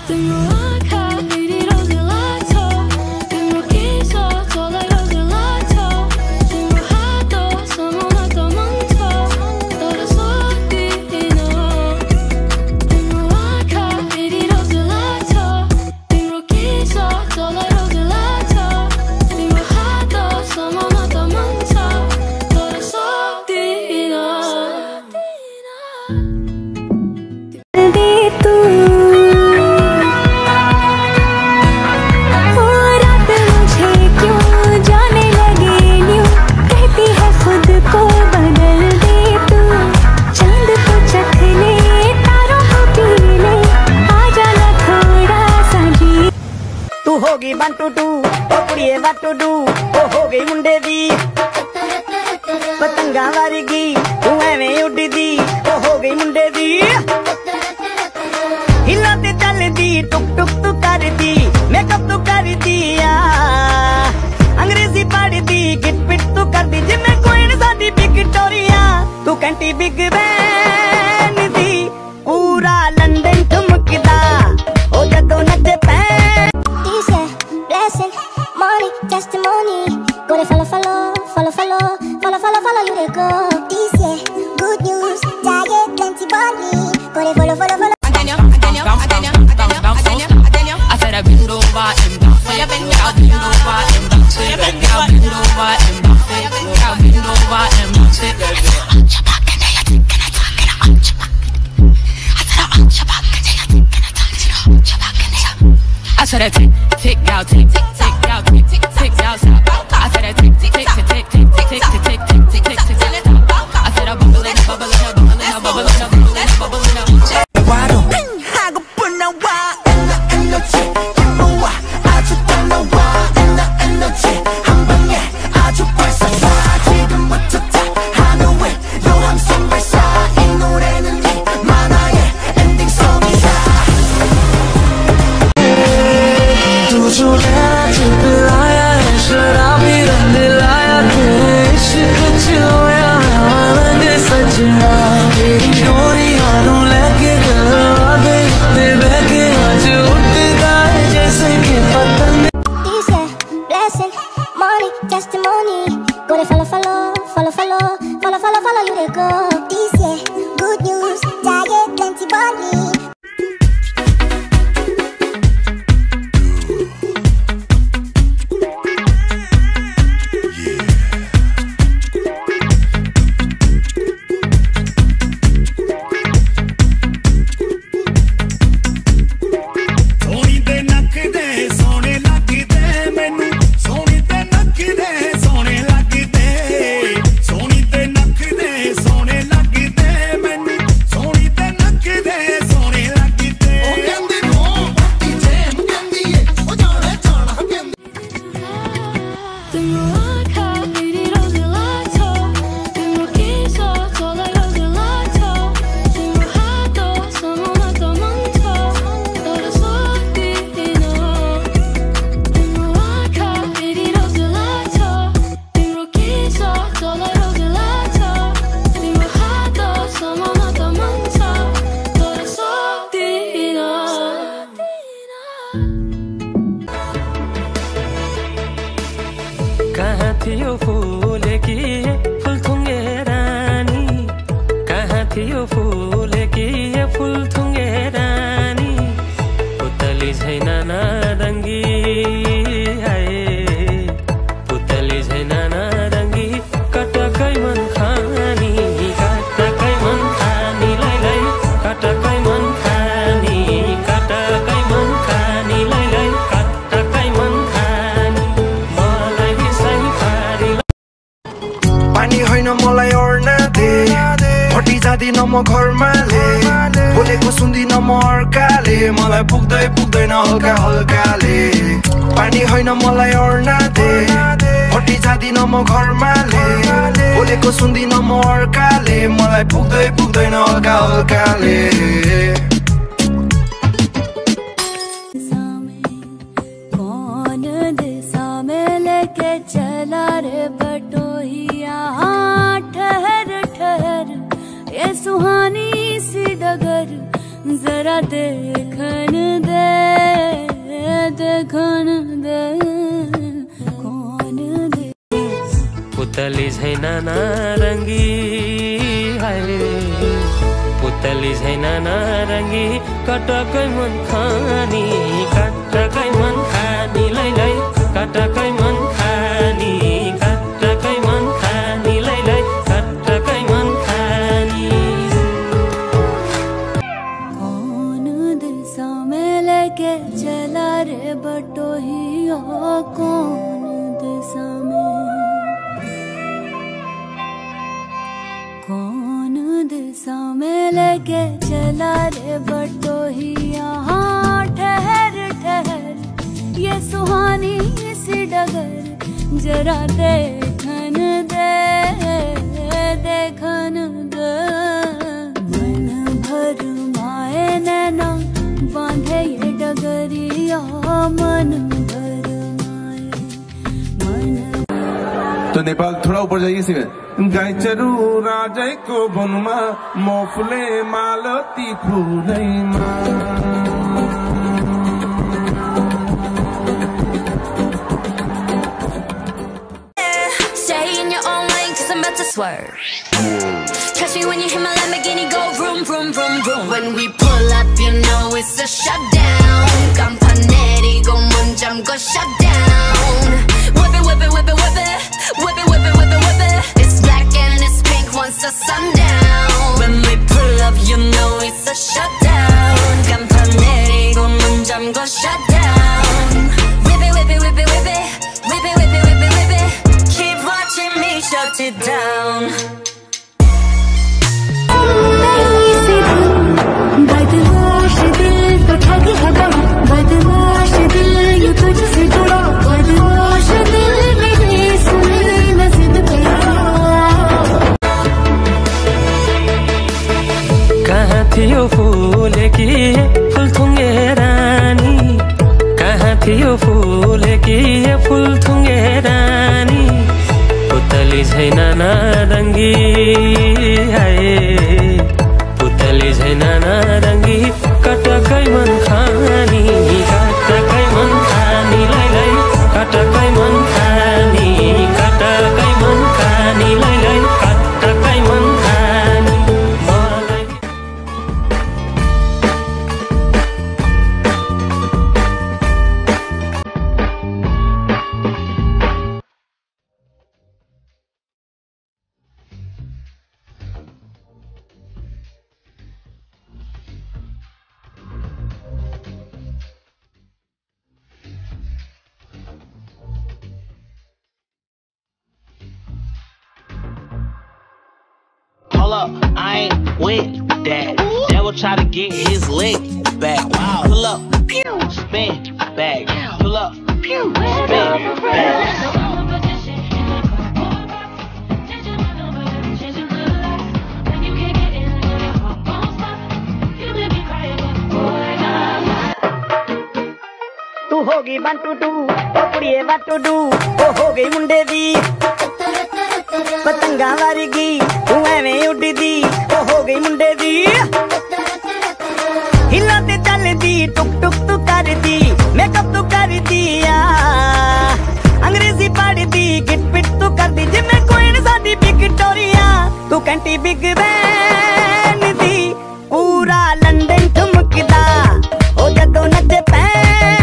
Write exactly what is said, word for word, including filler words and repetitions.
होगी one two two कुड़िए one two two ओ हो गई मुंडे दी पतंगा वारगी तू एवें उड़दी ओ हो गई मुंडे दी हिला ते चलदी टुक टुक तू करदी मेकअप तू करदी आ अंग्रेजी पढ़दी गिट पिट तू करदी जिम्मे कोई न साडी विक्टोरिया तू कंटी बिग बैन दी पूरा लंदन ठुमकदा ओ जदों नचे पै money, testimony. Go to follow, follow, follow, follow, follow, follow, follow. You they go. This yeah, good news. Diet, plenty body. Go to follow, follow, follow. I said I bend over and bounce. I bend over and bounce. I bend over and bounce. I bend over and bounce. Arch your back and you think and I talk and I arch your back. I said I arch your back and you think and I talk and I arch your back and you. I said I tick, tick out, tick, tick. Tick, tick, tick, outside. I said I tick, tick, tick, tick, tick, tick, tick, tick, tick, tick, tick, tick, tick. I said I bubble in a bubble in a bubble in a bubble in a bubble in a bubble in a. Why don't I go put no why in the energy? You know why? I just don't know why in the energy. I'm bang yeah, I just press a fire. 지금 부터 다 하는 왜? 너 항상 발사 이 노래는 네 만화의 엔딩 송이야. 두 줄에 testimony. Go to follow, follow, follow, follow, follow, follow, follow. You they go. This yeah, good news. Diet, plenty body. कहाँ थियो फूल की फूल थुंगे रानी कहाँ थियो फूल की फूल थुंगे रानी पुतली छैन नारंगी आए पुतली छैन नारंगी कटकै मन खानी कटकै मन खानी लै लै कटकै मन खानी कटकै मन खानी लै लै कटकै मन खानी मलाई बिसाइ पारी पानी होइन मलाई ओर्न दे हटी जादिन म घरमा ले बोलेको सुन्दिन म अर्काले मलाई पुग्दै पुग्दैन हल्का हल्काले पानी होइन मलाई ओर्न दे हटी जादिन म घरमा ले बोलेको सुन्दिन म अर्काले मलाई पुग्दै पुग्दैन हल्का हल्काले कौन दिशा में लेके चला रे बटोहिया ठहर ठहर ये सुहानी सी डगर जरा देखन दे पुतली झैन नारङ्गी हाय पुतली झैन नारङ्गी कटकै मन खानी कटकै मन खानी लै लै कटकै मन खानी कटकै मन खानी लै लै कटकै मन खानी। कौन दिशा में लेके चला रे बटोहिया कौन दिशा में कौन दिशा में लेके चला रे बटोहिया। हाँ ठहर ठहर ये सुहानी सी डगर जरा देखन दे देखन दे। मन भर माए नैना बांधे ये डगरिया मन भर माए मन। तो नेपाल थोड़ा ऊपर जाइए सी में गाय चरू राजय को बनुमा मोफले मालती फूलै मा। Swerve. Catch me when you hear my Lamborghini go vroom, vroom, vroom, vroom. When we pull up, you know it's a shutdown. Campaneri go munjam go shut down. Whip it, whip it, whip it, whip it, whip it, whip it, whip it, whip it. It's black and it's pink once the sun down. When we pull up, you know it's a shutdown. Campaneri go munjam go shut down. Whip it, whip it, whip it, whip it, whip it, whip it, whip it, whip it. Keep watching me shut it down. बदमाश दिल तो ठग है बड़ा बदमाश दिल ये तुझसे जुड़ा बदमाश दिल मेरी सुने न जिद करा। कहाँ थियो फूल की फूल थुङ्गे रानी कहाँ थियो फूल की फूल थुङ्गे रानी पुतली झैन नारङ्गी हाय पुतली झैन नारङ्गी कटकै मन खानी कटकै मन खानी लै लै कटकै मन खानी कटकै मन खानी लै लै कटकै मन खानी मलाई। Hold up, I ain't with that. Devil try to get his leg back. Wow. Pull up, pew, spin back. Pull up, pew, spin back. तू होगी वन टू टू ओ कुड़िए वन टू टू ओ हो गई मुंडे दी पतंगा वारीगी तू एवें उड़दी ओ हो गई मुंडे दी हिला ते चलदी टुक टुक तू करदी मेकअप तू कर दिया अंग्रेजी पढ़दी गिट पिट तू करदी जिम्मे कोई साडी विक्टोरिया तू कैंटी बिग बैन